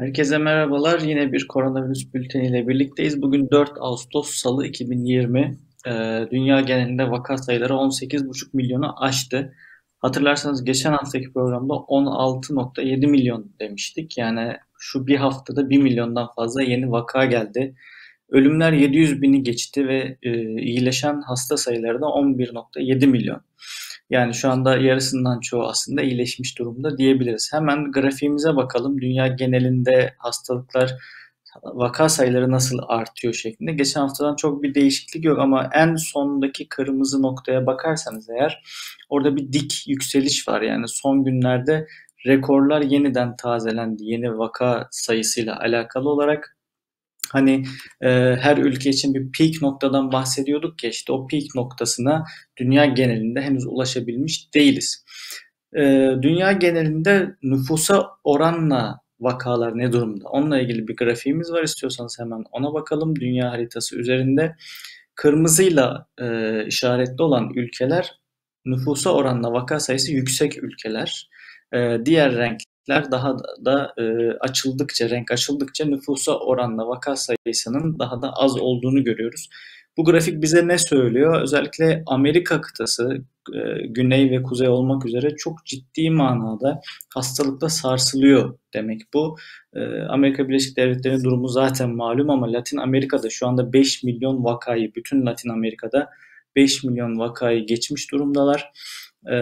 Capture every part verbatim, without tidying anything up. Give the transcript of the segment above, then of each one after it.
Herkese merhabalar. Yine bir koronavirüs bülteniyle birlikteyiz. Bugün dört Ağustos Salı iki bin yirmi. Ee, dünya genelinde vaka sayıları on sekiz buçuk milyonu aştı. Hatırlarsanız geçen haftaki programda on altı nokta yedi milyon demiştik. Yani şu bir haftada bir milyondan fazla yeni vaka geldi. Ölümler yedi yüz bini geçti ve e, iyileşen hasta sayıları da on bir nokta yedi milyon. Yani şu anda yarısından çoğu aslında iyileşmiş durumda diyebiliriz. Hemen grafiğimize bakalım. Dünya genelinde hastalıklar, vaka sayıları nasıl artıyor şeklinde. Geçen haftadan çok bir değişiklik yok ama en sondaki kırmızı noktaya bakarsanız eğer orada bir dik yükseliş var. Yani son günlerde rekorlar yeniden tazelendi yeni vaka sayısıyla alakalı olarak. Hani e, her ülke için bir peak noktadan bahsediyorduk ya işte o peak noktasına dünya genelinde henüz ulaşabilmiş değiliz. E, Dünya genelinde nüfusa oranla vakalar ne durumda? Onunla ilgili bir grafiğimiz var. İstiyorsanız hemen ona bakalım. Dünya haritası üzerinde kırmızıyla e, işaretli olan ülkeler nüfusa oranla vaka sayısı yüksek ülkeler. E, diğer renkler daha da e, açıldıkça, renk açıldıkça nüfusa oranla vaka sayısının daha da az olduğunu görüyoruz. Bu grafik bize ne söylüyor? Özellikle Amerika kıtası, e, güney ve kuzey olmak üzere çok ciddi manada hastalıkla sarsılıyor demek bu. E, Amerika Birleşik Devletleri'nin durumu zaten malum ama Latin Amerika'da şu anda beş milyon vakayı, bütün Latin Amerika'da beş milyon vakayı geçmiş durumdalar. E,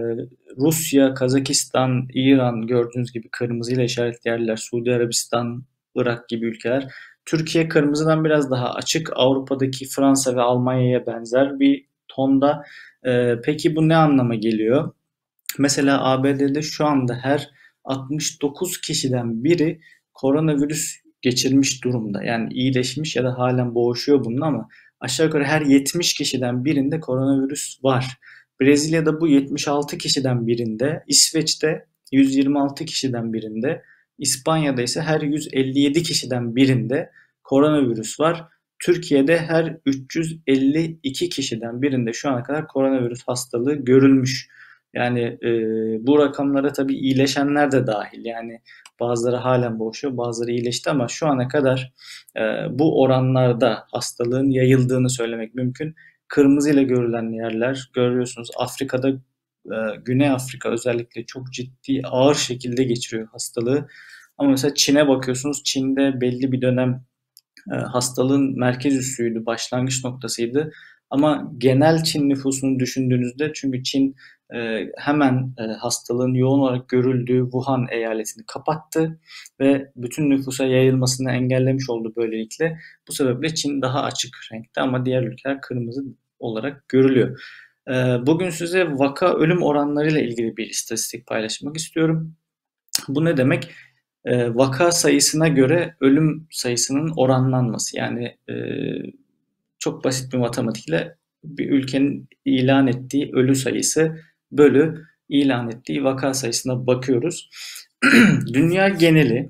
Rusya, Kazakistan, İran gördüğünüz gibi kırmızıyla işaretli yerler, Suudi Arabistan, Irak gibi ülkeler. Türkiye kırmızıdan biraz daha açık. Avrupa'daki Fransa ve Almanya'ya benzer bir tonda. Ee, peki bu ne anlama geliyor? Mesela A B D'de şu anda her altmış dokuz kişiden biri koronavirüs geçirmiş durumda. Yani iyileşmiş ya da halen boğuşuyor bunun ama aşağı yukarı her yetmiş kişiden birinde koronavirüs var. Brezilya'da bu yetmiş altı kişiden birinde, İsveç'te yüz yirmi altı kişiden birinde, İspanya'da ise her yüz elli yedi kişiden birinde koronavirüs var. Türkiye'de her üç yüz elli iki kişiden birinde şu ana kadar koronavirüs hastalığı görülmüş. Yani e, bu rakamlara tabii iyileşenler de dahil. Yani bazıları halen boğuşuyor, bazıları iyileşti ama şu ana kadar e, bu oranlarda hastalığın yayıldığını söylemek mümkün. Kırmızı ile görülen yerler görüyorsunuz Afrika'da, e, Güney Afrika özellikle çok ciddi ağır şekilde geçiriyor hastalığı. Ama mesela Çin'e bakıyorsunuz. Çin'de belli bir dönem e, hastalığın merkez üssüydü, başlangıç noktasıydı. Ama genel Çin nüfusunu düşündüğünüzde çünkü Çin e, hemen e, hastalığın yoğun olarak görüldüğü Wuhan eyaletini kapattı ve bütün nüfusa yayılmasını engellemiş oldu böylelikle. Bu sebeple Çin daha açık renkte ama diğer ülkeler kırmızı olarak görülüyor. E, Bugün size vaka ölüm oranlarıyla ilgili bir istatistik paylaşmak istiyorum. Bu ne demek? E, vaka sayısına göre ölüm sayısının oranlanması. Yani e, çok basit bir matematikle bir ülkenin ilan ettiği ölü sayısı bölü ilan ettiği vaka sayısına bakıyoruz. Dünya geneli,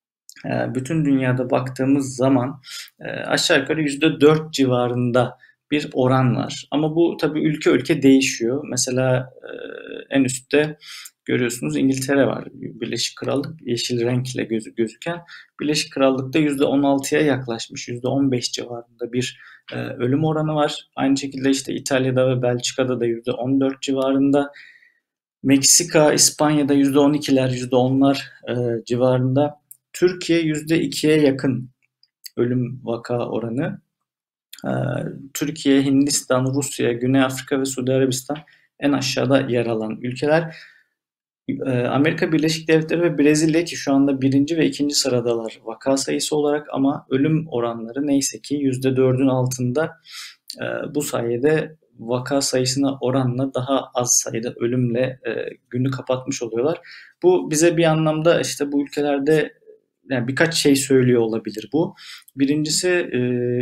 e, bütün dünyada baktığımız zaman e, aşağı yukarı yüzde dört civarında bir oran var. Ama bu tabii ülke ülke değişiyor. Mesela e, en üstte görüyorsunuz İngiltere var. Birleşik Krallık yeşil renkle gözü gözüken. Birleşik Krallık'ta yüzde on altıya yaklaşmış. yüzde on beş civarında bir e, ölüm oranı var. Aynı şekilde işte İtalya'da ve Belçika'da da yüzde on dört civarında. Meksika, İspanya'da yüzde on ikiler, yüzde onlar e, civarında. Türkiye yüzde ikiye yakın ölüm vaka oranı. E, Türkiye, Hindistan, Rusya, Güney Afrika ve Suudi Arabistan en aşağıda yer alan ülkeler. E, Amerika Birleşik Devletleri ve Brezilya ki şu anda birinci ve ikinci sıradalar vaka sayısı olarak ama ölüm oranları neyse ki yüzde dördün altında. E, bu sayede vaka sayısına oranla daha az sayıda ölümle e, günü kapatmış oluyorlar. Bu bize bir anlamda işte bu ülkelerde yani birkaç şey söylüyor olabilir bu. Birincisi e,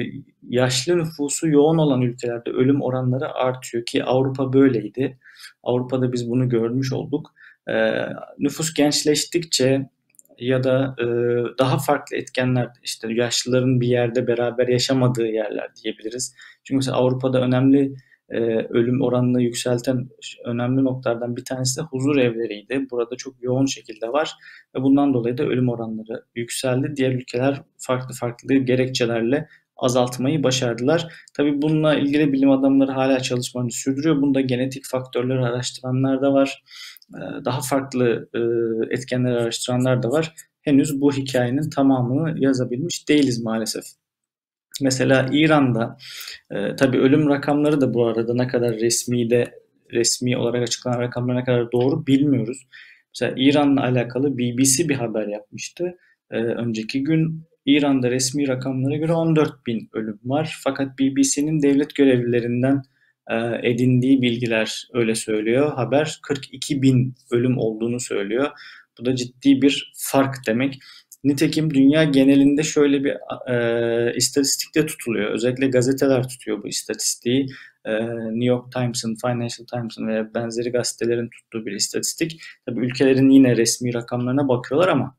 yaşlı nüfusu yoğun olan ülkelerde ölüm oranları artıyor ki Avrupa böyleydi. Avrupa'da biz bunu görmüş olduk. E, Nüfus gençleştikçe ya da e, daha farklı etkenler işte yaşlıların bir yerde beraber yaşamadığı yerler diyebiliriz. Çünkü mesela Avrupa'da önemli e, ölüm oranını yükselten önemli noktalardan bir tanesi de huzur evleriydi. Burada çok yoğun şekilde var ve bundan dolayı da ölüm oranları yükseldi. Diğer ülkeler farklı farklı gerekçelerle azaltmayı başardılar. Tabii bununla ilgili bilim adamları hala çalışmalarını sürdürüyor. Bunda genetik faktörleri araştıranlar da var. Daha farklı etkenleri araştıranlar da var. Henüz bu hikayenin tamamını yazabilmiş değiliz maalesef. Mesela İran'da e, tabii ölüm rakamları da bu arada ne kadar resmi de resmi olarak açıklanan rakamlar ne kadar doğru bilmiyoruz. Mesela İran'la alakalı B B C bir haber yapmıştı. E, önceki gün İran'da resmi rakamlara göre on dört bin ölüm var. Fakat B B C'nin devlet görevlilerinden e, edindiği bilgiler öyle söylüyor. Haber kırk iki bin ölüm olduğunu söylüyor. Bu da ciddi bir fark demek. Nitekim dünya genelinde şöyle bir e, istatistik de tutuluyor. Özellikle gazeteler tutuyor bu istatistiği. E, New York Times'ın, Financial Times'ın ve benzeri gazetelerin tuttuğu bir istatistik. Tabii ülkelerin yine resmi rakamlarına bakıyorlar ama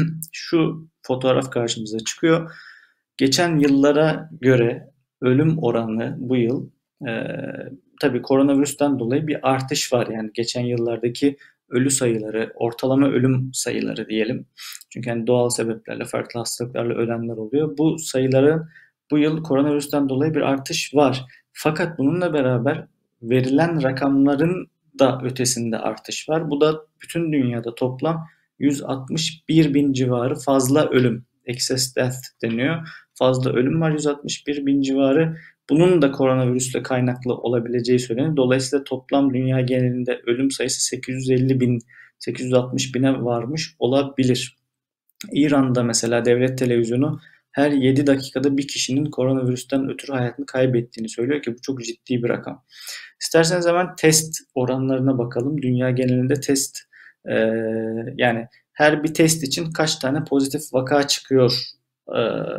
şu fotoğraf karşımıza çıkıyor. Geçen yıllara göre ölüm oranı bu yıl e, tabii koronavirüsten dolayı bir artış var. Yani geçen yıllardaki ölü sayıları, ortalama ölüm sayıları diyelim. Çünkü yani doğal sebeplerle, farklı hastalıklarla ölenler oluyor. Bu sayıların bu yıl koronavirüsten dolayı bir artış var. Fakat bununla beraber verilen rakamların da ötesinde artış var. Bu da bütün dünyada toplam yüz altmış bir bin civarı fazla ölüm. Excess death deniyor. Fazla ölüm var, yüz altmış bir bin civarı. Bunun da koronavirüsle kaynaklı olabileceği söyleniyor. Dolayısıyla toplam dünya genelinde ölüm sayısı sekiz yüz elli bin, sekiz yüz altmış bine varmış olabilir. İran'da mesela devlet televizyonu her yedi dakikada bir kişinin koronavirüsten ötürü hayatını kaybettiğini söylüyor ki bu çok ciddi bir rakam. İsterseniz hemen test oranlarına bakalım. Dünya genelinde test e, yani her bir test için kaç tane pozitif vaka çıkıyor e,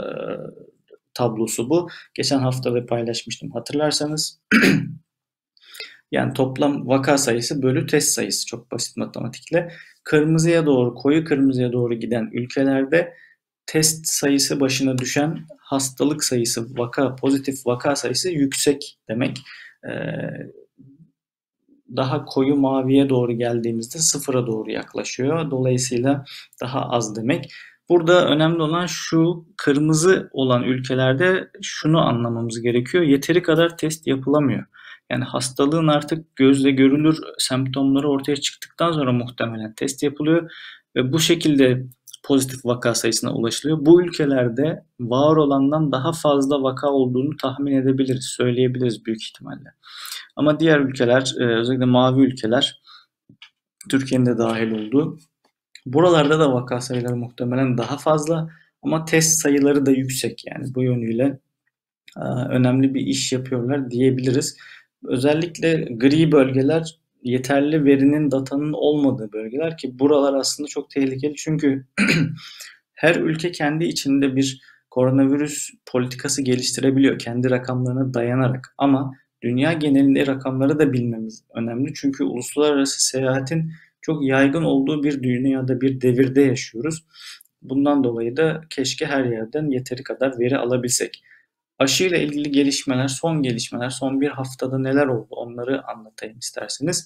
tablosu bu. Geçen hafta da paylaşmıştım hatırlarsanız. Yani toplam vaka sayısı bölü test sayısı çok basit matematikle. Kırmızıya doğru, koyu kırmızıya doğru giden ülkelerde test sayısı başına düşen hastalık sayısı, vaka, pozitif vaka sayısı yüksek demek. Ee, daha koyu maviye doğru geldiğimizde sıfıra doğru yaklaşıyor. Dolayısıyla daha az demek. Burada önemli olan şu, kırmızı olan ülkelerde şunu anlamamız gerekiyor. Yeteri kadar test yapılamıyor. Yani hastalığın artık gözle görülür semptomları ortaya çıktıktan sonra muhtemelen test yapılıyor ve bu şekilde pozitif vaka sayısına ulaşılıyor. Bu ülkelerde var olandan daha fazla vaka olduğunu tahmin edebiliriz, söyleyebiliriz büyük ihtimalle. Ama diğer ülkeler, e, özellikle mavi ülkeler, Türkiye'nin de dahil olduğu, buralarda da vaka sayıları muhtemelen daha fazla ama test sayıları da yüksek. Yani bu yönüyle e, önemli bir iş yapıyorlar diyebiliriz. Özellikle gri bölgeler yeterli verinin, datanın olmadığı bölgeler ki buralar aslında çok tehlikeli. Çünkü her ülke kendi içinde bir koronavirüs politikası geliştirebiliyor kendi rakamlarına dayanarak. Ama dünya genelinde rakamları da bilmemiz önemli. Çünkü uluslararası seyahatin çok yaygın olduğu bir dünyada, bir devirde yaşıyoruz. Bundan dolayı da keşke her yerden yeteri kadar veri alabilsek. Aşı ile ilgili gelişmeler, son gelişmeler, son bir haftada neler oldu onları anlatayım isterseniz.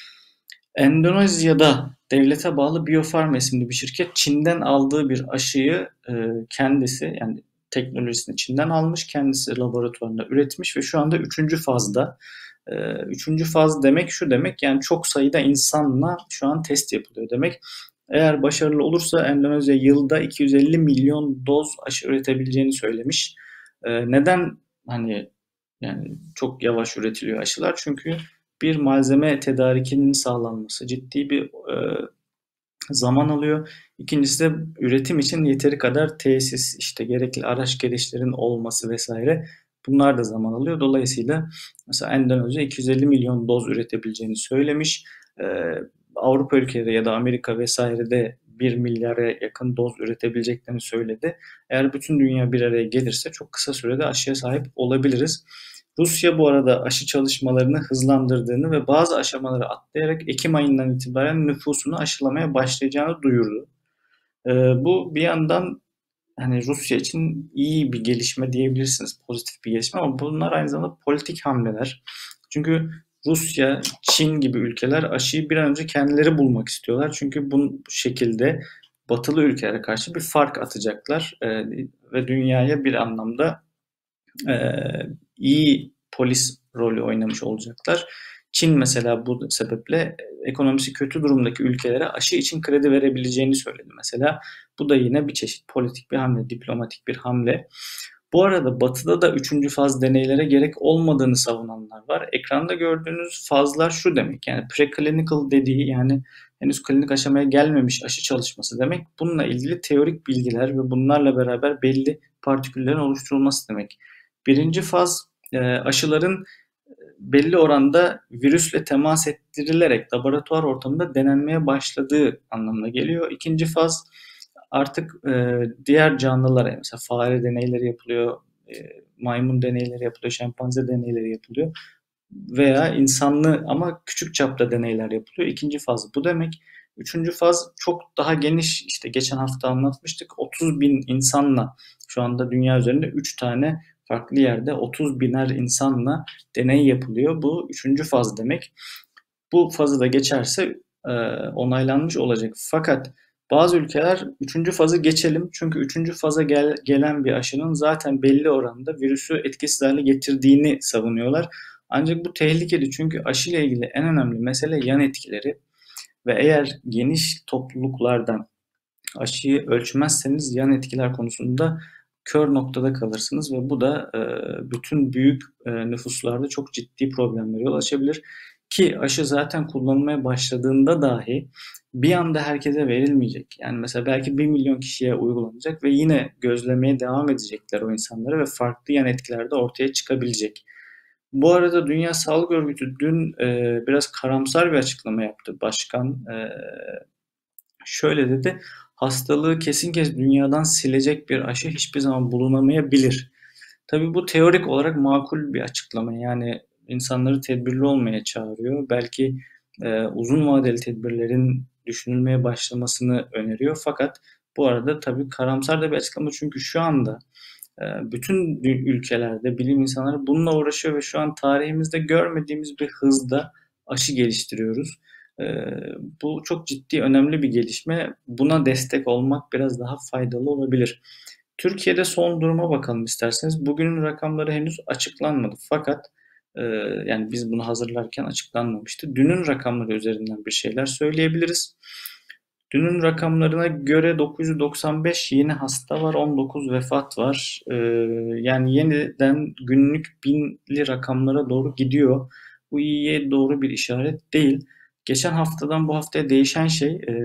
Endonezya'da devlete bağlı Biofarm isimli bir şirket Çin'den aldığı bir aşıyı e, kendisi yani teknolojisini Çin'den almış, kendisi laboratuvarında üretmiş ve şu anda üçüncü fazda. E, üçüncü faz demek şu demek yani çok sayıda insanla şu an test yapılıyor demek. Eğer başarılı olursa Endonezya yılda iki yüz elli milyon doz aşı üretebileceğini söylemiş. E, neden hani yani çok yavaş üretiliyor aşılar? Çünkü bir malzeme tedarikinin sağlanması ciddi bir e, zaman alıyor. İkincisi de üretim için yeteri kadar tesis, işte gerekli araç gereçlerin olması vesaire bunlar da zaman alıyor. Dolayısıyla mesela Endonezya iki yüz elli milyon doz üretebileceğini söylemiş. E, Avrupa ülkeleri ya da Amerika vesairede bir milyara yakın doz üretebileceklerini söyledi. Eğer bütün dünya bir araya gelirse çok kısa sürede aşıya sahip olabiliriz. Rusya bu arada aşı çalışmalarını hızlandırdığını ve bazı aşamaları atlayarak Ekim ayından itibaren nüfusunu aşılamaya başlayacağını duyurdu. Ee, bu bir yandan hani Rusya için iyi bir gelişme diyebilirsiniz, pozitif bir gelişme ama bunlar aynı zamanda politik hamleler. Çünkü Rusya, Çin gibi ülkeler aşıyı bir an önce kendileri bulmak istiyorlar. Çünkü bu şekilde batılı ülkelere karşı bir fark atacaklar e, ve dünyaya bir anlamda e, iyi polis rolü oynamış olacaklar. Çin mesela bu sebeple ekonomisi kötü durumdaki ülkelere aşı için kredi verebileceğini söyledi mesela. Bu da yine bir çeşit politik bir hamle, diplomatik bir hamle. Bu arada Batı'da da üçüncü faz deneylere gerek olmadığını savunanlar var. Ekranda gördüğünüz fazlar şu demek, yani preclinical dediği, yani henüz klinik aşamaya gelmemiş aşı çalışması demek. Bununla ilgili teorik bilgiler ve bunlarla beraber belli partiküllerin oluşturulması demek. Birinci faz e, aşıların belli oranda virüsle temas ettirilerek laboratuvar ortamında denenmeye başladığı anlamına geliyor. İkinci faz artık e, diğer canlılara, mesela fare deneyleri yapılıyor, e, maymun deneyleri yapılıyor, şempanze deneyleri yapılıyor veya insanlı ama küçük çapta deneyler yapılıyor. İkinci faz bu demek. Üçüncü faz çok daha geniş, işte geçen hafta anlatmıştık, otuz bin insanla şu anda dünya üzerinde üç tane farklı yerde otuz biner insanla deney yapılıyor. Bu üçüncü faz demek. Bu fazı da geçerse e, onaylanmış olacak. Fakat bazı ülkeler üçüncü fazı geçelim, çünkü üçüncü faza gel, gelen bir aşının zaten belli oranda virüsü etkisiz hale getirdiğini savunuyorlar. Ancak bu tehlikeli, çünkü aşıyla ilgili en önemli mesele yan etkileri ve eğer geniş topluluklardan aşıyı ölçmezseniz yan etkiler konusunda kör noktada kalırsınız ve bu da e, bütün büyük e, nüfuslarda çok ciddi problemlere yol açabilir. Ki aşı zaten kullanılmaya başladığında dahi bir anda herkese verilmeyecek. Yani mesela belki bir milyon kişiye uygulanacak ve yine gözlemeye devam edecekler o insanları ve farklı yan etkiler de ortaya çıkabilecek. Bu arada Dünya Sağlık Örgütü dün e, biraz karamsar bir açıklama yaptı. Başkan e, şöyle dedi: hastalığı kesin kes dünyadan silecek bir aşı hiçbir zaman bulunamayabilir. Tabii bu teorik olarak makul bir açıklama. Yani insanları tedbirli olmaya çağırıyor. Belki e, uzun vadeli tedbirlerin düşünülmeye başlamasını öneriyor. Fakat bu arada tabii karamsar da bir açıklama, çünkü şu anda e, bütün ülkelerde bilim insanları bununla uğraşıyor ve şu an tarihimizde görmediğimiz bir hızda aşı geliştiriyoruz. E, Bu çok ciddi, önemli bir gelişme. Buna destek olmak biraz daha faydalı olabilir. Türkiye'de son duruma bakalım isterseniz. Bugünün rakamları henüz açıklanmadı. Fakat e, yani biz bunu hazırlarken açıklanmamıştı. Dünün rakamları üzerinden bir şeyler söyleyebiliriz. Dünün rakamlarına göre dokuz yüz doksan beş yeni hasta var, on dokuz vefat var. E, yani yeniden günlük binli rakamlara doğru gidiyor. Bu iyiye doğru bir işaret değil. Geçen haftadan bu haftaya değişen şey, e,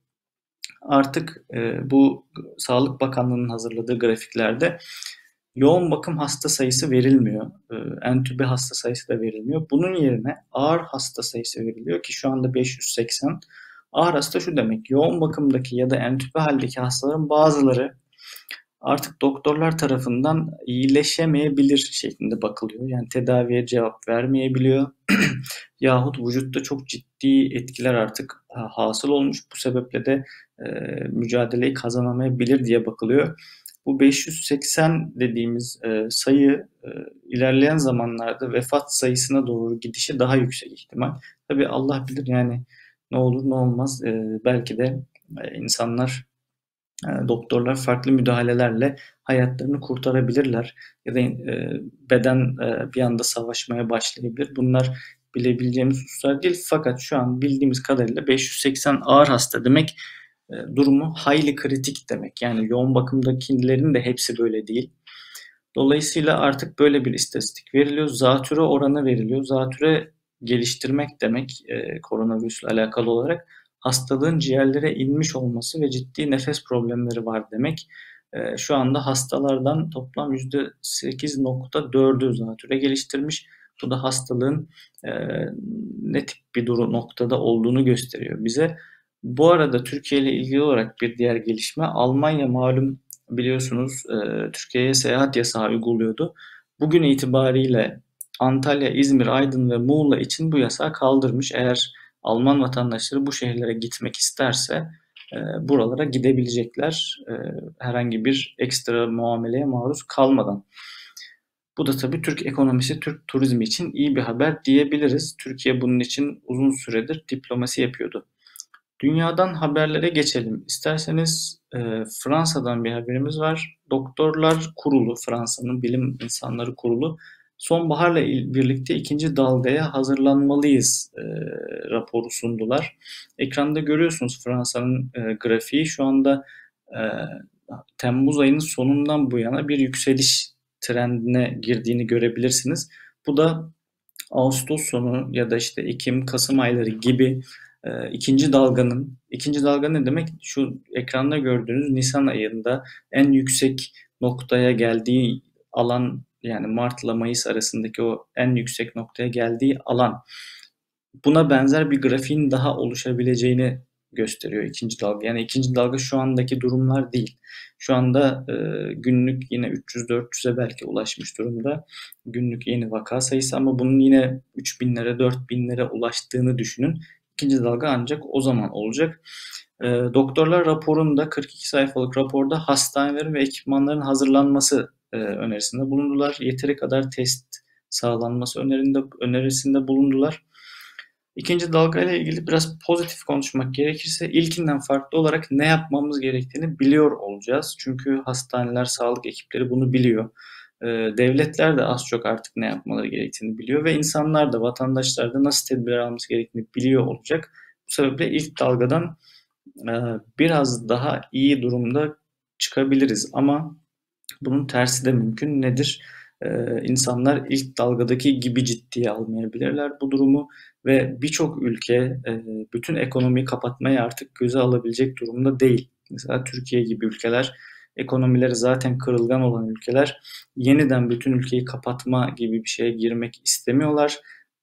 artık e, bu Sağlık Bakanlığı'nın hazırladığı grafiklerde yoğun bakım hasta sayısı verilmiyor. E, entübe hasta sayısı da verilmiyor. Bunun yerine ağır hasta sayısı veriliyor ki şu anda beş yüz seksen. Ağır hasta şu demek: yoğun bakımdaki ya da entübe haldeki hastaların bazıları artık doktorlar tarafından iyileşemeyebilir şeklinde bakılıyor. Yani tedaviye cevap vermeyebiliyor. Yahut vücutta çok ciddi etkiler artık hasıl olmuş. Bu sebeple de e, mücadeleyi kazanamayabilir diye bakılıyor. Bu beş yüz seksen dediğimiz e, sayı e, ilerleyen zamanlarda vefat sayısına doğru gidişi daha yüksek ihtimal. Tabii Allah bilir, yani ne olur ne olmaz. E, belki de e, insanlar, e, doktorlar farklı müdahalelerle hayatlarını kurtarabilirler ya da e, beden e, bir anda savaşmaya başlayabilir. Bunlar bilebileceğimiz hususlar değil. Fakat şu an bildiğimiz kadarıyla beş yüz seksen ağır hasta demek, e, durumu hayli kritik demek. Yani yoğun bakımdakilerin de hepsi böyle değil. Dolayısıyla artık böyle bir istatistik veriliyor. Zatüre oranı veriliyor. Zatüre geliştirmek demek, e, koronavirüsle alakalı olarak hastalığın ciğerlere inmiş olması ve ciddi nefes problemleri var demek. E, şu anda hastalardan toplam yüzde sekiz nokta dördü zatüre geliştirmiş. Bu da hastalığın e, ne tip bir durum noktada olduğunu gösteriyor bize. Bu arada Türkiye ile ilgili olarak bir diğer gelişme: Almanya malum, biliyorsunuz, e, Türkiye'ye seyahat yasağı uyguluyordu. Bugün itibariyle Antalya, İzmir, Aydın ve Muğla için bu yasağı kaldırmış. Eğer Alman vatandaşları bu şehirlere gitmek isterse e, buralara gidebilecekler, e, herhangi bir ekstra muameleye maruz kalmadan. Bu da tabii Türk ekonomisi, Türk turizmi için iyi bir haber diyebiliriz. Türkiye bunun için uzun süredir diplomasi yapıyordu. Dünyadan haberlere geçelim. İsterseniz e, Fransa'dan bir haberimiz var. Doktorlar Kurulu, Fransa'nın bilim insanları kurulu, sonbaharla birlikte ikinci dalgaya hazırlanmalıyız e, raporu sundular. Ekranda görüyorsunuz Fransa'nın e, grafiği. Şu anda e, Temmuz ayının sonundan bu yana bir yükseliş trendine girdiğini görebilirsiniz. Bu da Ağustos sonu ya da işte Ekim, Kasım ayları gibi e, ikinci dalganın, ikinci dalga ne demek? Şu ekranda gördüğünüz Nisan ayında en yüksek noktaya geldiği alan, yani Mart ile Mayıs arasındaki o en yüksek noktaya geldiği alan. Buna benzer bir grafiğin daha oluşabileceğini gösteriyor ikinci dalga. Yani ikinci dalga şu andaki durumlar değil. Şu anda e, günlük yine üç yüz dört yüze belki ulaşmış durumda. Günlük yeni vaka sayısı, ama bunun yine üç binlere dört binlere ulaştığını düşünün. İkinci dalga ancak o zaman olacak. E, doktorlar raporunda, kırk iki sayfalık raporda hastanelerin ve ekipmanların hazırlanması e, önerisinde bulundular. Yeteri kadar test sağlanması önerinde, önerisinde bulundular. İkinci dalga ile ilgili biraz pozitif konuşmak gerekirse, ilkinden farklı olarak ne yapmamız gerektiğini biliyor olacağız. Çünkü hastaneler, sağlık ekipleri bunu biliyor. Ee, devletler de az çok artık ne yapmaları gerektiğini biliyor ve insanlar da, vatandaşlar da nasıl tedbir alması gerektiğini biliyor olacak. Bu sebeple ilk dalgadan e, biraz daha iyi durumda çıkabiliriz, ama bunun tersi de mümkün. Nedir? Ee, insanlar ilk dalgadaki gibi ciddiye almayabilirler bu durumu ve birçok ülke e, bütün ekonomiyi kapatmayı artık göze alabilecek durumda değil. Mesela Türkiye gibi ülkeler, ekonomileri zaten kırılgan olan ülkeler, yeniden bütün ülkeyi kapatma gibi bir şeye girmek istemiyorlar.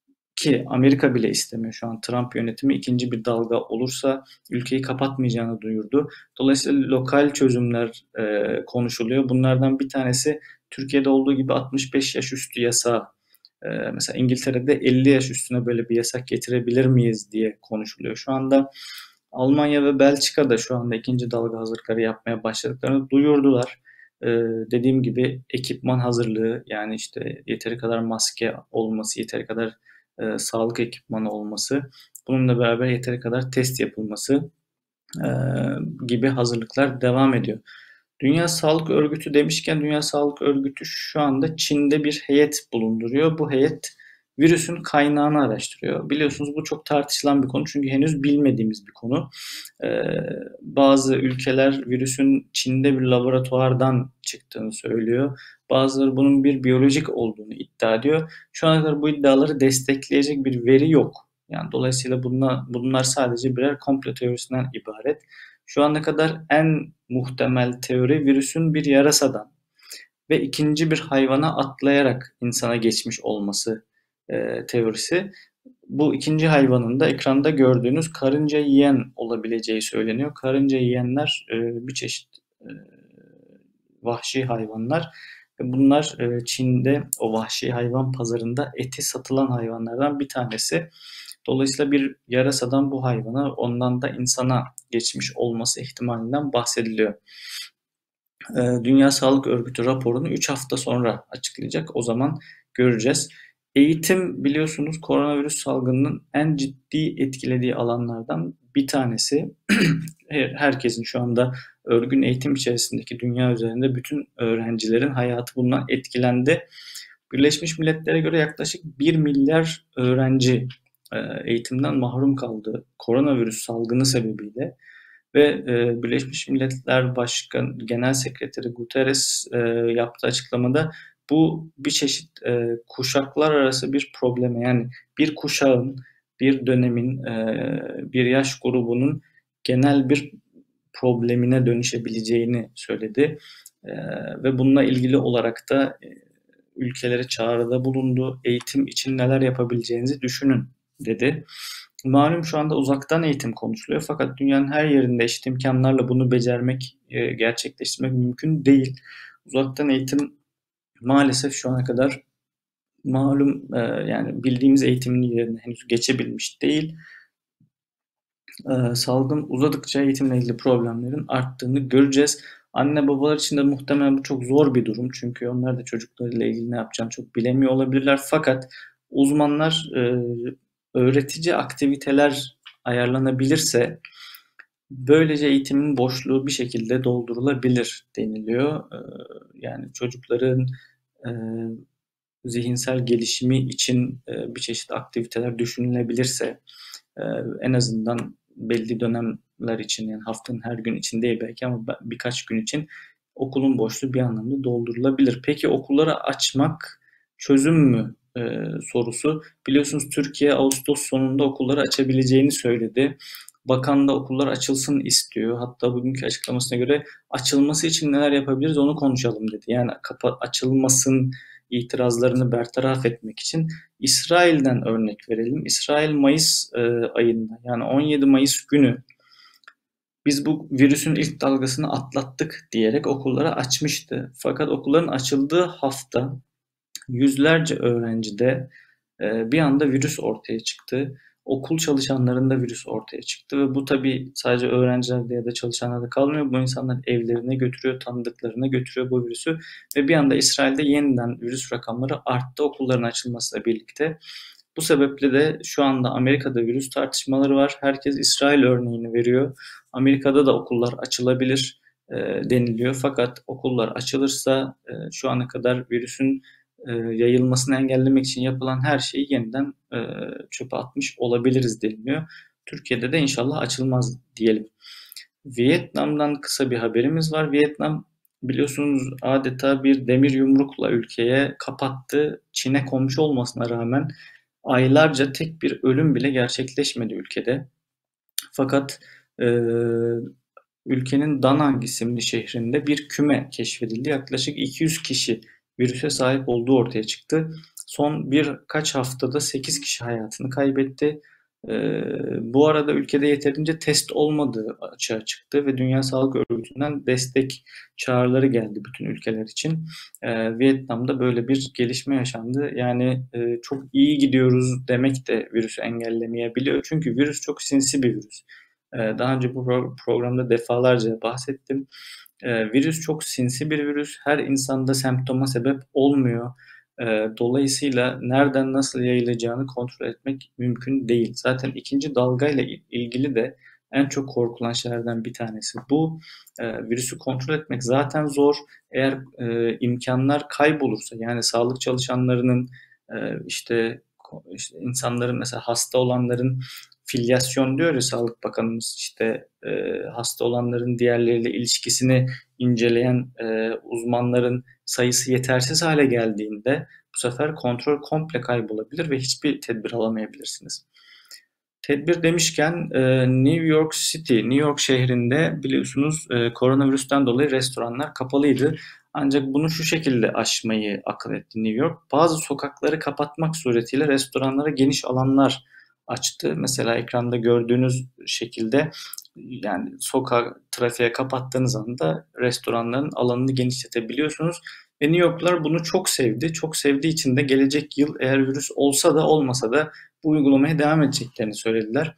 Ki Amerika bile istemiyor şu an. Trump yönetimi ikinci bir dalga olursa ülkeyi kapatmayacağını duyurdu. Dolayısıyla lokal çözümler e, konuşuluyor. Bunlardan bir tanesi Türkiye'de olduğu gibi altmış beş yaş üstü yasağı. E, mesela İngiltere'de elli yaş üstüne böyle bir yasak getirebilir miyiz diye konuşuluyor. Şu anda Almanya ve Belçika da şu anda ikinci dalga hazırlıkları yapmaya başladıklarını duyurdular. Ee, dediğim gibi ekipman hazırlığı, yani işte yeteri kadar maske olması, yeteri kadar e, sağlık ekipmanı olması, bununla beraber yeteri kadar test yapılması e, gibi hazırlıklar devam ediyor. Dünya Sağlık Örgütü demişken, Dünya Sağlık Örgütü şu anda Çin'de bir heyet bulunduruyor. Bu heyet virüsün kaynağını araştırıyor. Biliyorsunuz bu çok tartışılan bir konu, çünkü henüz bilmediğimiz bir konu. Ee, bazı ülkeler virüsün Çin'de bir laboratuvardan çıktığını söylüyor. Bazıları bunun bir biyolojik olduğunu iddia ediyor. Şu ana kadar bu iddiaları destekleyecek bir veri yok. Yani dolayısıyla bunlar, bunlar sadece birer komplo teorisinden ibaret. Şu ana kadar en muhtemel teori virüsün bir yarasadan ve ikinci bir hayvana atlayarak insana geçmiş olması e, teorisi. Bu ikinci hayvanın da ekranda gördüğünüz karınca yiyen olabileceği söyleniyor. Karınca yiyenler e, bir çeşit e, vahşi hayvanlar. Bunlar e, Çin'de o vahşi hayvan pazarında eti satılan hayvanlardan bir tanesi. Dolayısıyla bir yarasadan bu hayvana, ondan da insana geçmiş olması ihtimalinden bahsediliyor. Ee, Dünya Sağlık Örgütü raporunu üç hafta sonra açıklayacak. O zaman göreceğiz. Eğitim, biliyorsunuz, koronavirüs salgınının en ciddi etkilediği alanlardan bir tanesi. Herkesin şu anda örgün eğitim içerisindeki dünya üzerinde bütün öğrencilerin hayatı bundan etkilendi. Birleşmiş Milletler'e göre yaklaşık bir milyar öğrenci e, eğitimden mahrum kaldı koronavirüs salgını sebebiyle. Ve e, Birleşmiş Milletler Başkan Genel Sekreteri Guterres e, yaptığı açıklamada bu bir çeşit e, kuşaklar arası bir probleme, yani bir kuşağın, bir dönemin, e, bir yaş grubunun genel bir problemine dönüşebileceğini söyledi. E, ve bununla ilgili olarak da e, ülkelere çağrıda bulundu. Eğitim için neler yapabileceğinizi düşünün dedi. Malum şu anda uzaktan eğitim konuşuluyor, fakat dünyanın her yerinde eşit imkanlarla bunu becermek, e, gerçekleştirmek mümkün değil. Uzaktan eğitim maalesef şu ana kadar malum e, yani bildiğimiz eğitimin yerine henüz geçebilmiş değil. E, salgın uzadıkça eğitimle ilgili problemlerin arttığını göreceğiz. Anne babalar için de muhtemelen bu çok zor bir durum. Çünkü onlar da çocuklarıyla ilgili ne yapacağını çok bilemiyor olabilirler. Fakat uzmanlar e, öğretici aktiviteler ayarlanabilirse böylece eğitimin boşluğu bir şekilde doldurulabilir deniliyor. E, yani çocukların e, zihinsel gelişimi için e, bir çeşit aktiviteler düşünülebilirse e, en azından belli dönemler için, yani haftanın her gün için değil belki ama birkaç gün için okulun boşluğu bir anlamda doldurulabilir. Peki okulları açmak çözüm mü e, sorusu. Biliyorsunuz Türkiye Ağustos sonunda okulları açabileceğini söyledi. Bakan da okullar açılsın istiyor. Hatta bugünkü açıklamasına göre açılması için neler yapabiliriz onu konuşalım dedi. Yani kapa açılmasın itirazlarını bertaraf etmek için İsrail'den örnek verelim. İsrail Mayıs e, ayında, yani on yedi Mayıs günü biz bu virüsün ilk dalgasını atlattık diyerek okulları açmıştı. Fakat okulların açıldığı hafta yüzlerce öğrencide e, bir anda virüs ortaya çıktı. Okul çalışanlarında virüs ortaya çıktı ve bu tabii sadece öğrencilerde ya da çalışanlarda kalmıyor. Bu insanlar evlerine götürüyor, tanıdıklarına götürüyor bu virüsü ve bir anda İsrail'de yeniden virüs rakamları arttı okulların açılmasıyla birlikte. Bu sebeple de şu anda Amerika'da virüs tartışmaları var. Herkes İsrail örneğini veriyor. Amerika'da da okullar açılabilir e, deniliyor. Fakat okullar açılırsa e, şu ana kadar virüsün e, yayılmasını engellemek için yapılan her şeyi yeniden e, çöpe atmış olabiliriz deniliyor. Türkiye'de de inşallah açılmaz diyelim. Vietnam'dan kısa bir haberimiz var. Vietnam biliyorsunuz adeta bir demir yumrukla ülkeye kapattı. Çin'e komşu olmasına rağmen aylarca tek bir ölüm bile gerçekleşmedi ülkede. Fakat e, ülkenin Da Nang isimli şehrinde bir küme keşfedildi. Yaklaşık iki yüz kişi virüse sahip olduğu ortaya çıktı. Son birkaç haftada sekiz kişi hayatını kaybetti. Ee, bu arada ülkede yeterince test olmadığı açığa çıktı ve Dünya Sağlık Örgütü'nden destek çağrıları geldi bütün ülkeler için. Ee, Vietnam'da böyle bir gelişme yaşandı. Yani e, çok iyi gidiyoruz demek de virüsü engellemeyebiliyor. Çünkü virüs çok sinsi bir virüs. Ee, daha önce bu programda defalarca bahsettim. Ee, virüs çok sinsi bir virüs. Her insanda semptoma sebep olmuyor. Ee, dolayısıyla nereden nasıl yayılacağını kontrol etmek mümkün değil. Zaten ikinci dalgayla ilgili de en çok korkulan şeylerden bir tanesi bu. Ee, virüsü kontrol etmek zaten zor. Eğer e, imkanlar kaybolursa, yani sağlık çalışanlarının e, işte, işte insanların, mesela hasta olanların filyasyon diyor ya Sağlık Bakanımız, işte e, hasta olanların diğerleriyle ilişkisini inceleyen e, uzmanların sayısı yetersiz hale geldiğinde bu sefer kontrol komple kaybolabilir ve hiçbir tedbir alamayabilirsiniz. Tedbir demişken e, New York City, New York şehrinde biliyorsunuz e, koronavirüsten dolayı restoranlar kapalıydı. Ancak bunu şu şekilde aşmayı akıl etti New York. Bazı sokakları kapatmak suretiyle restoranlara geniş alanlar açtı. Mesela ekranda gördüğünüz şekilde, yani sokağı trafiğe kapattığınız anda restoranların alanını genişletebiliyorsunuz. Ve New Yorklular bunu çok sevdi. Çok sevdiği için de gelecek yıl eğer virüs olsa da olmasa da bu uygulamaya devam edeceklerini söylediler.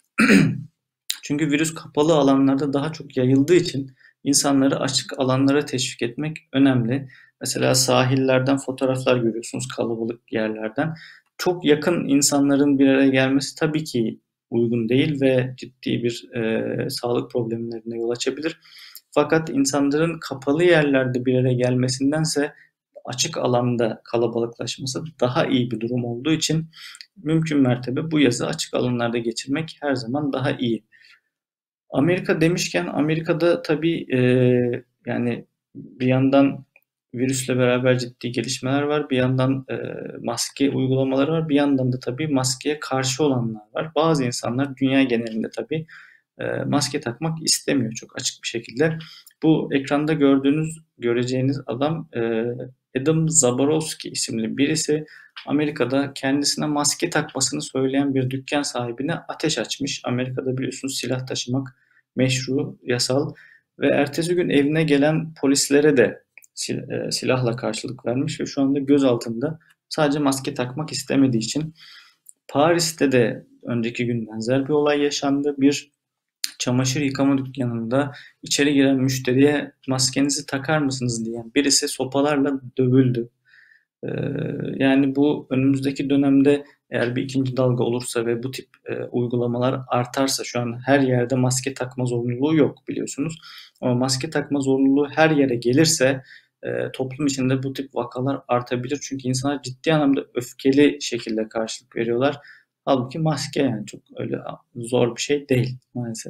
Çünkü virüs kapalı alanlarda daha çok yayıldığı için insanları açık alanlara teşvik etmek önemli. Mesela sahillerden fotoğraflar görüyorsunuz, kalabalık yerlerden. Çok yakın insanların bir araya gelmesi tabii ki uygun değil ve ciddi bir e, sağlık problemlerine yol açabilir. Fakat insanların kapalı yerlerde bir araya gelmesindense açık alanda kalabalıklaşması daha iyi bir durum olduğu için mümkün mertebe bu yazı açık alanlarda geçirmek her zaman daha iyi. Amerika demişken Amerika'da tabii e, yani bir yandan virüsle beraber ciddi gelişmeler var. Bir yandan e, maske uygulamaları var. Bir yandan da tabii maskeye karşı olanlar var. Bazı insanlar dünya genelinde tabii e, maske takmak istemiyor çok açık bir şekilde. Bu ekranda gördüğünüz, göreceğiniz adam e, Adam Zaborowski isimli birisi. Amerika'da kendisine maske takmasını söyleyen bir dükkan sahibine ateş açmış. Amerika'da biliyorsunuz silah taşımak meşru, yasal ve ertesi gün evine gelen polislere de sil- e, silahla karşılık vermiş ve şu anda gözaltında, sadece maske takmak istemediği için. Paris'te de önceki gün benzer bir olay yaşandı. Bir çamaşır yıkama dükkanında içeri giren müşteriye maskenizi takar mısınız diyen birisi sopalarla dövüldü. Ee, Yani bu önümüzdeki dönemde eğer bir ikinci dalga olursa ve bu tip e, uygulamalar artarsa, şu an her yerde maske takma zorunluluğu yok biliyorsunuz. Ama maske takma zorunluluğu her yere gelirse e, toplum içinde bu tip vakalar artabilir. Çünkü insanlar ciddi anlamda öfkeli şekilde karşılık veriyorlar. Halbuki maske yani çok öyle zor bir şey değil maalesef.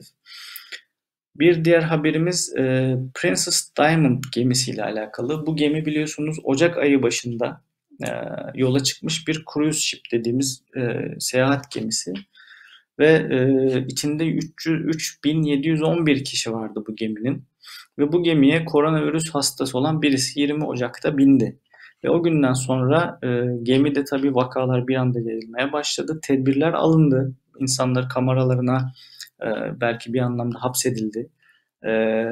Bir diğer haberimiz e, Princess Diamond gemisiyle alakalı. Bu gemi biliyorsunuz Ocak ayı başında e, yola çıkmış bir cruise ship dediğimiz e, seyahat gemisi. Ve e, içinde üç bin yedi yüz on bir kişi vardı bu geminin. Ve bu gemiye koronavirüs hastası olan birisi yirmi Ocak'ta bindi. Ve o günden sonra e, gemide tabii vakalar bir anda yayılmaya başladı. Tedbirler alındı. İnsanlar kameralarına e, belki bir anlamda hapsedildi. E,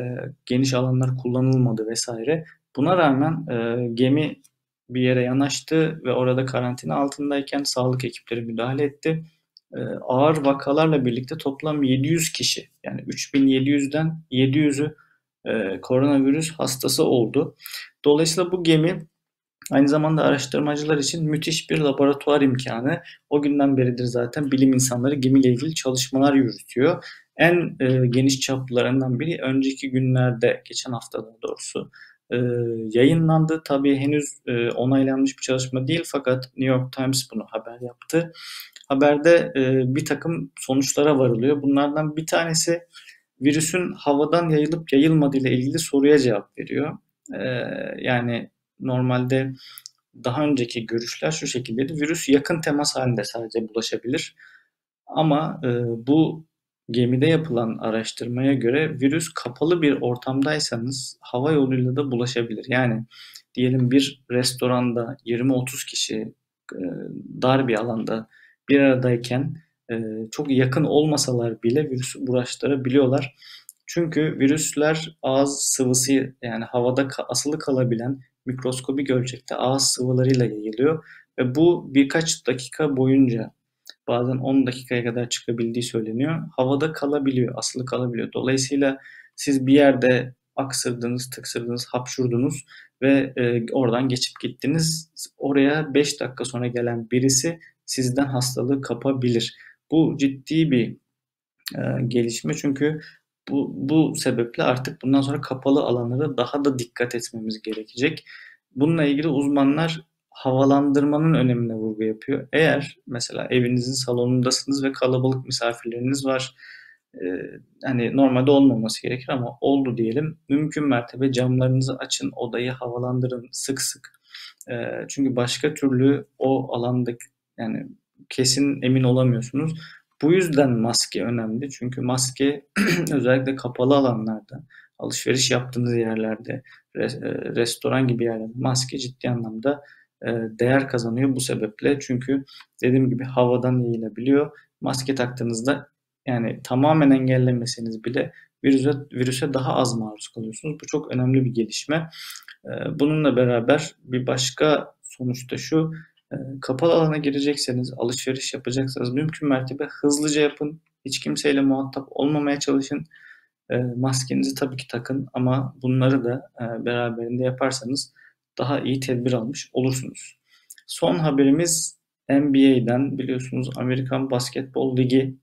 Geniş alanlar kullanılmadı vesaire. Buna rağmen e, gemi bir yere yanaştı ve orada karantina altındayken sağlık ekipleri müdahale etti. E, ağır vakalarla birlikte toplam yedi yüz kişi, yani üç bin yedi yüzden yedi yüzü e, koronavirüs hastası oldu. Dolayısıyla bu gemi aynı zamanda araştırmacılar için müthiş bir laboratuvar imkanı. O günden beridir zaten bilim insanları gemiyle ilgili çalışmalar yürütüyor. En e, geniş çaplarından biri önceki günlerde, geçen hafta daha doğrusu e, yayınlandı. Tabii henüz e, onaylanmış bir çalışma değil, fakat New York Times bunu haber yaptı. Haberde e, bir takım sonuçlara varılıyor. Bunlardan bir tanesi virüsün havadan yayılıp yayılmadığı ile ilgili soruya cevap veriyor. E, Yani normalde daha önceki görüşler şu şekildeydi. Virüs yakın temas halinde sadece bulaşabilir. Ama e, bu gemide yapılan araştırmaya göre virüs kapalı bir ortamdaysanız hava yoluyla da bulaşabilir. Yani diyelim bir restoranda yirmi otuz kişi e, dar bir alanda bir aradayken e, çok yakın olmasalar bile virüsü bulaştırabiliyorlar. Çünkü virüsler ağız sıvısı, yani havada asılı kalabilen mikroskobik ölçekte ağız sıvılarıyla yayılıyor ve bu birkaç dakika boyunca, bazen on dakikaya kadar çıkabildiği söyleniyor. Havada kalabiliyor, asılı kalabiliyor. Dolayısıyla siz bir yerde aksırdınız, tıksırdınız, hapşurdunuz ve e, oradan geçip gittiniz. Oraya beş dakika sonra gelen birisi sizden hastalığı kapabilir. Bu ciddi bir e, gelişme, çünkü bu, bu sebeple artık bundan sonra kapalı alanlara daha da dikkat etmemiz gerekecek. Bununla ilgili uzmanlar havalandırmanın önemine vurgu yapıyor. Eğer mesela evinizin salonundasınız ve kalabalık misafirleriniz var, e, hani normalde olmaması gerekir ama oldu diyelim. Mümkün mertebe camlarınızı açın, odayı havalandırın sık sık. E, çünkü başka türlü o alandaki, yani kesin emin olamıyorsunuz. Bu yüzden maske önemli. Çünkü maske özellikle kapalı alanlarda, alışveriş yaptığınız yerlerde, res- restoran gibi yerlerde maske ciddi anlamda e, değer kazanıyor bu sebeple. Çünkü dediğim gibi havadan yayılabiliyor. Maske taktığınızda, yani tamamen engellemeseniz bile virüse, virüse daha az maruz kalıyorsunuz. Bu çok önemli bir gelişme. E, Bununla beraber bir başka sonuç da şu: e, kapalı alana girecekseniz, alışveriş yapacaksanız mümkün mertebe hızlıca yapın. Hiç kimseyle muhatap olmamaya çalışın. E, maskenizi tabii ki takın ama bunları da e, beraberinde yaparsanız daha iyi tedbir almış olursunuz. Son haberimiz N B A'den. Biliyorsunuz Amerikan Basketbol Ligi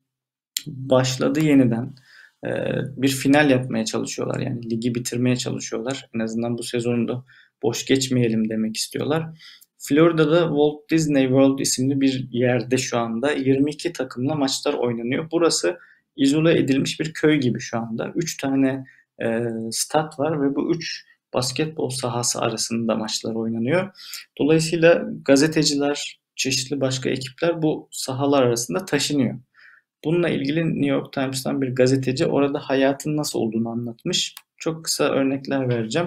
başladı yeniden. E, Bir final yapmaya çalışıyorlar. Yani ligi bitirmeye çalışıyorlar. En azından bu sezonu da boş geçmeyelim demek istiyorlar. Florida'da Walt Disney World isimli bir yerde şu anda yirmi iki takımla maçlar oynanıyor. Burası izole edilmiş bir köy gibi şu anda. üç tane e, stat var ve bu üç basketbol sahası arasında maçlar oynanıyor. Dolayısıyla gazeteciler, çeşitli başka ekipler bu sahalar arasında taşınıyor. Bununla ilgili New York Times'tan bir gazeteci orada hayatın nasıl olduğunu anlatmış. Çok kısa örnekler vereceğim.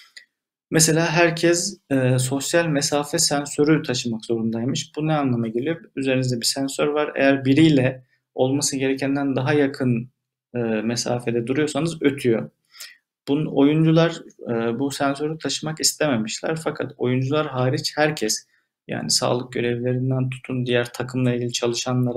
Mesela herkes e, sosyal mesafe sensörü taşımak zorundaymış. Bu ne anlama geliyor? Üzerinizde bir sensör var. Eğer biriyle olması gerekenden daha yakın e, mesafede duruyorsanız ötüyor. Bunun oyuncular e, bu sensörü taşımak istememişler. Fakat oyuncular hariç herkes, yani sağlık görevlilerinden tutun diğer takımla ilgili çalışanlara,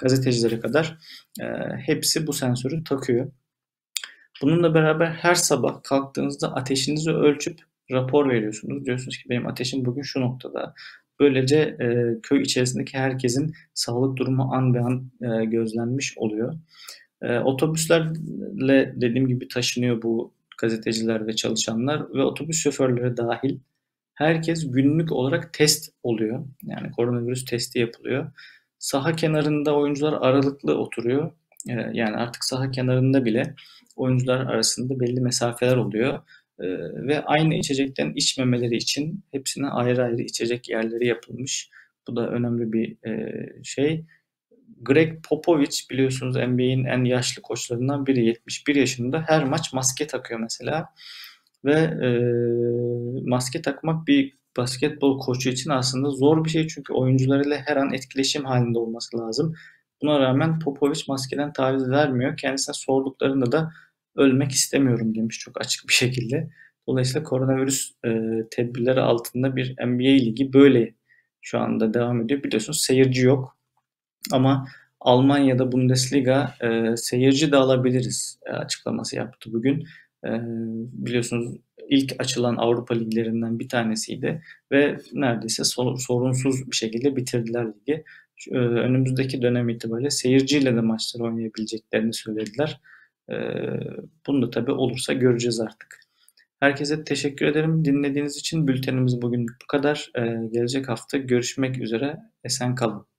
gazetecilere kadar e, hepsi bu sensörü takıyor. Bununla beraber her sabah kalktığınızda ateşinizi ölçüp rapor veriyorsunuz. Diyorsunuz ki benim ateşim bugün şu noktada. Böylece e, köy içerisindeki herkesin sağlık durumu an be an e, gözlenmiş oluyor. E, otobüslerle dediğim gibi taşınıyor bu gazeteciler ve çalışanlar ve otobüs şoförleri dahil herkes günlük olarak test oluyor. Yani koronavirüs testi yapılıyor. Saha kenarında oyuncular aralıklı oturuyor. E, yani artık saha kenarında bile oyuncular arasında belli mesafeler oluyor. E, ve aynı içecekten içmemeleri için hepsine ayrı ayrı içecek yerleri yapılmış. Bu da önemli bir e, şey. Greg Popovich biliyorsunuz N B A'in en yaşlı koçlarından biri. yetmiş bir yaşında her maç maske takıyor mesela. Ve e, maske takmak bir basketbol koçu için aslında zor bir şey. Çünkü oyuncularıyla her an etkileşim halinde olması lazım. Buna rağmen Popovich maskeden taviz vermiyor. Kendisine sorduklarında da ölmek istemiyorum demiş çok açık bir şekilde. Dolayısıyla koronavirüs e, tedbirleri altında bir N B A ligi böyle şu anda devam ediyor. Biliyorsunuz seyirci yok. Ama Almanya'da Bundesliga e, seyirci de alabiliriz e, açıklaması yaptı bugün. E, biliyorsunuz ilk açılan Avrupa liglerinden bir tanesiydi ve neredeyse sorunsuz bir şekilde bitirdiler ligi. E, önümüzdeki dönem itibariyle seyirciyle de maçları oynayabileceklerini söylediler. E, bunu da tabii olursa göreceğiz artık. Herkese teşekkür ederim dinlediğiniz için. Bültenimiz bugün bu kadar. E, gelecek hafta görüşmek üzere. Esen kalın.